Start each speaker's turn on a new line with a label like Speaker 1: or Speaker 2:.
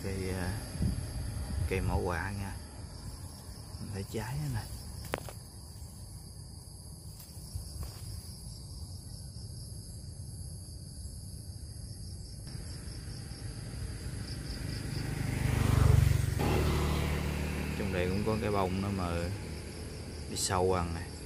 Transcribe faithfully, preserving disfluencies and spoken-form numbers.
Speaker 1: cây cây mẫu quạ nha, mình thấy trái nữa nè. Trong đây cũng có cái bông nữa mà đi sâu ăn này.